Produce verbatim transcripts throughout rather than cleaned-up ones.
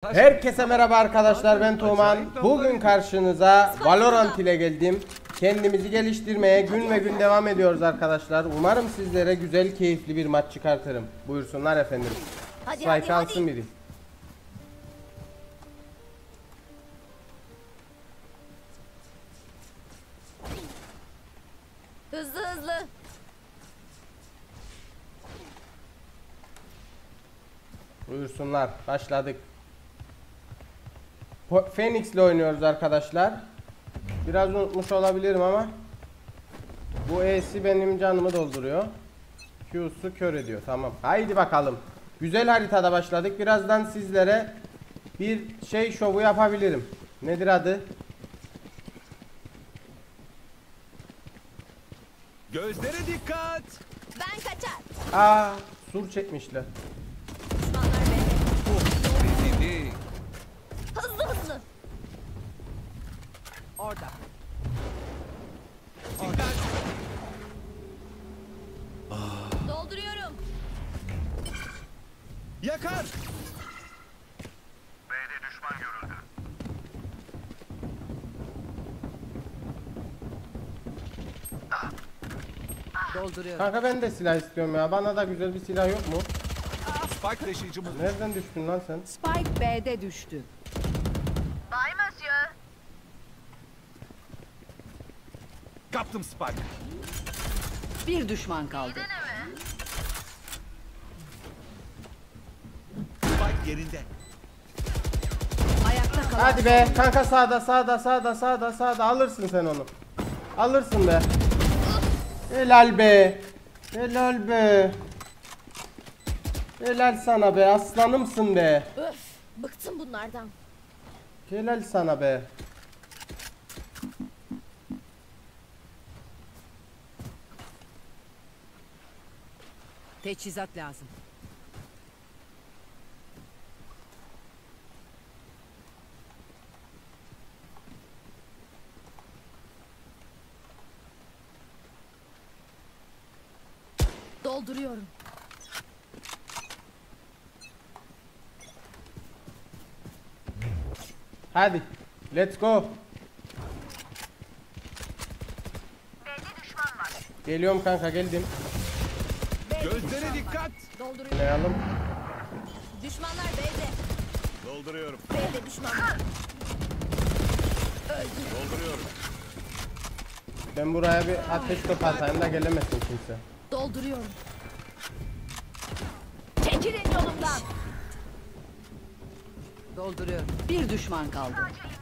Herkese merhaba arkadaşlar, ben Tuğman. Bugün karşınıza Valorant ile geldim. Kendimizi geliştirmeye gün ve gün devam ediyoruz arkadaşlar. Umarım sizlere güzel, keyifli bir maç çıkartırım. Buyursunlar efendim. Spike alsın biri. Hızlı hızlı. Buyursunlar. Başladık. Phoenix ile oynuyoruz arkadaşlar. Biraz unutmuş olabilirim ama bu E'si benim canımı dolduruyor. Q'su kör ediyor. Tamam. Haydi bakalım. Güzel haritada başladık. Birazdan sizlere bir şey şovu yapabilirim. Nedir adı? Gözlere dikkat. Ben kaçar. Aa, sur çekmişler. Düşmanlar beni. Rezillik. Hızlı hızlı. Orada. Dikkat. Dolduruyorum. Yakar. B'de düşman görüldü. Dolduruyorum. Kanka ben de silah istiyorum ya. Bana da güzel bir silah yok mu? Spike taşıyıcımız. Nereden düştün lan sen? Spike B'de düştü. Bay Monsieur. Kaptım Spike. Bir düşman kaldı. Spike yerinde. Ayakta kalan Hadi be kanka, sağda sağda sağda sağda sağda alırsın sen onu. Alırsın be. Helal be. Helal be. Helal sana be, aslanımsın be. Öf. Bıktım bunlardan. Helal sana be. teçhizat lazım. Dolduruyorum. Hadi. Let's go. B'de düşman var. Geliyorum kanka, geldim. Gözlere dikkat. Dolduruyorum. Layalım. Düşmanlar B'de. Dolduruyorum. B'de düşman var. Dolduruyorum. Ben buraya bir ateş topu atayım da gelemesin kimse. Dolduruyorum. Çekilin yolumdan. Dolduruyorum. Bir düşman kaldı.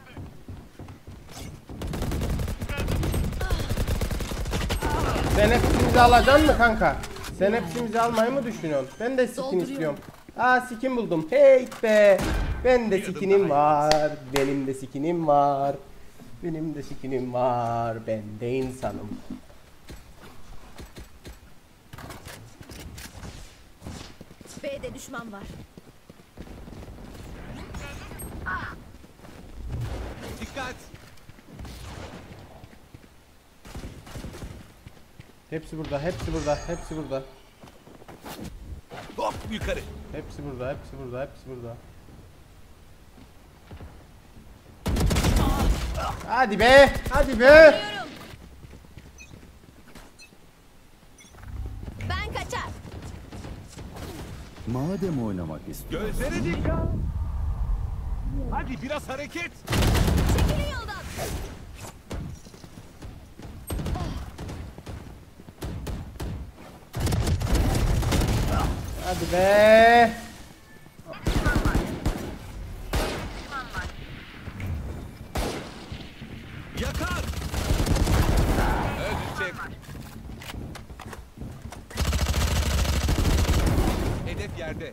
Sen hepsimizi alacaksın mı kanka? Sen hepsimizi almayı mı düşünüyorsun? Ben de skin Dolduruyorum. istiyorum. Aa, skin buldum. Hey be. Ben de skinim var. Benim de skinim var. Benim de skinim var. Ben de insanım. B'de düşman var. Dikkat. Hepsi burada, hepsi burada, hepsi burada. Hop yukarı. Hepsi burada, hepsi burada, hepsi burada. Hadi be, hadi be. Dolduruyorum. Ben kaçar. Madem oynamak istiyorsun, Gözlere dikkat. Hadi biraz hareket. Çekilin yoldan. Hadi be. Yakar. Öldürecek. Hedef yerde.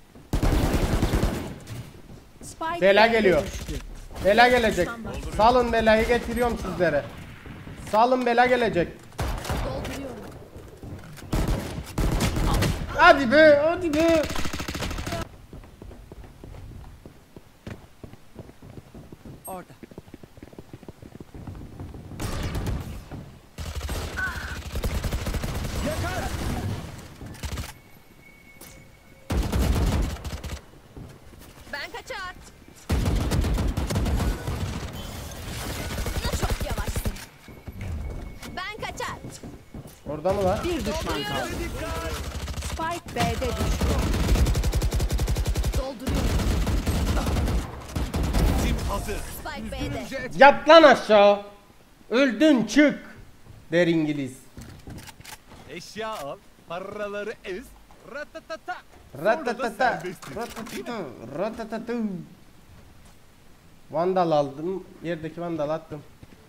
Spike Bela B'de geliyor. düştü. Bela gelecek. Salın belayı, getiriyorum sizlere. Salın, bela gelecek. Dolduruyorum. Hadi be, hadi be. Orada. Yakar. Ben kaçar. Orada mı var? Bir düşman kaldı. Spike B'de düştü. Dolduruyorum. Tim hazır. Spike B'de. Jet. Yat lan aşağı. Öldün çık. Der İngiliz. Eşya al. Paraları ez. Ratatata. Sonra da Ratatata. serbestsiz. Ratatata. Ratatata. Vandal aldım. Yerdeki vandal attım.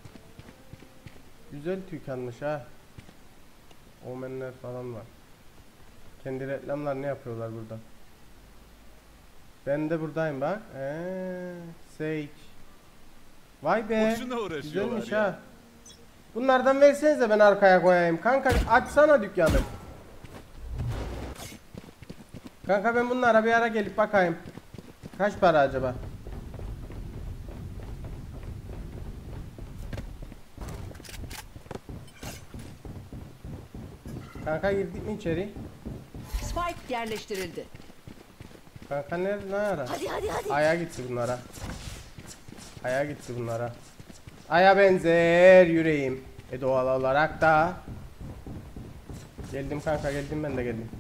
Güzel tüykanmış ha. Omenler falan var. Kendi reklamlar ne yapıyorlar burada? Ben de buradayım bak. Eee, Sage. Vay be. Boşuna uğraşıyorlar Güzelmiş ya. ha. Bunlardan versenize ben arkaya koyayım. Kanka açsana dükkanı. Kanka ben bunlara bir ara gelip bakayım. Kaç para acaba? Kanka girdik mi içeri? Spike yerleştirildi. Kanka nerede, ne ara? Hadi hadi hadi. Aya gitti bunlara. Aya gitti bunlara. Aya benzer yüreğim. E doğal olarak da. Geldim kanka, geldim, ben de geldim.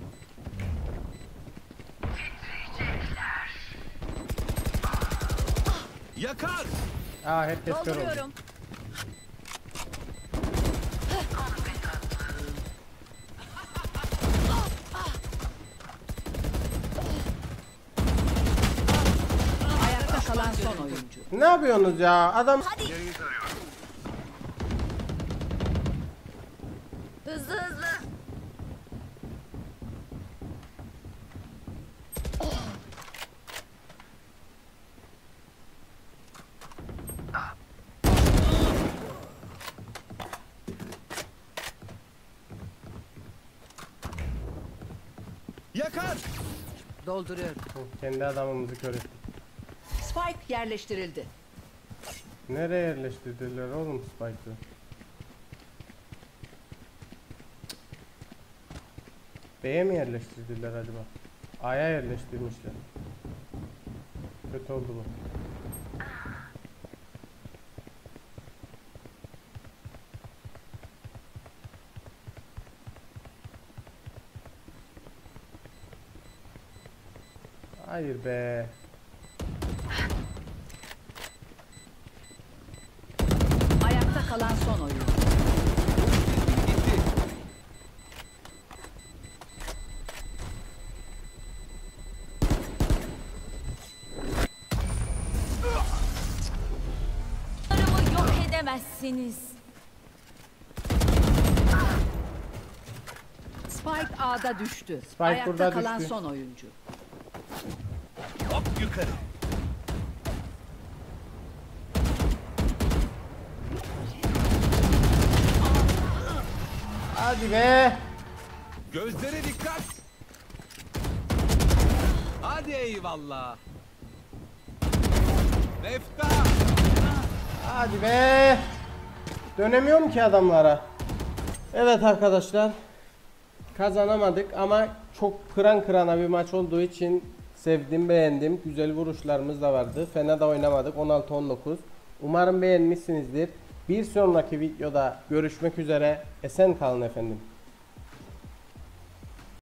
Yakar. Aa herkes kör oldu. Dolduruyorum. Ayakta kalan son oyuncu. Ne yapıyorsunuz ya? Adam Hadi. Hızlı hızlı. Yakar. Dolduruyorum. kendi adamımızı kör ettik. Spike yerleştirildi. Nereye yerleştirdiler oğlum Spike'ı? B'ye mi yerleştirdiler acaba? A'ya yerleştirmişler. Kötü oldu bu. Hayır be. Ayakta kalan son oyuncu. Gitti. Onlarımı yok edemezsiniz. Spike A'da düştü. Spike Ayakta burada kalan düştü. son oyuncu. Hop yukarı. Hadi be. Gözlere dikkat. Hadi eyvallah. Mefta. Hadi be. Dönemiyorum ki adamlara. Evet arkadaşlar. Kazanamadık ama çok kıran kırana bir maç olduğu için sevdim, beğendim. Güzel vuruşlarımız da vardı. Fena da oynamadık. on altı on dokuz. Umarım beğenmişsinizdir. Bir sonraki videoda görüşmek üzere. Esen kalın efendim.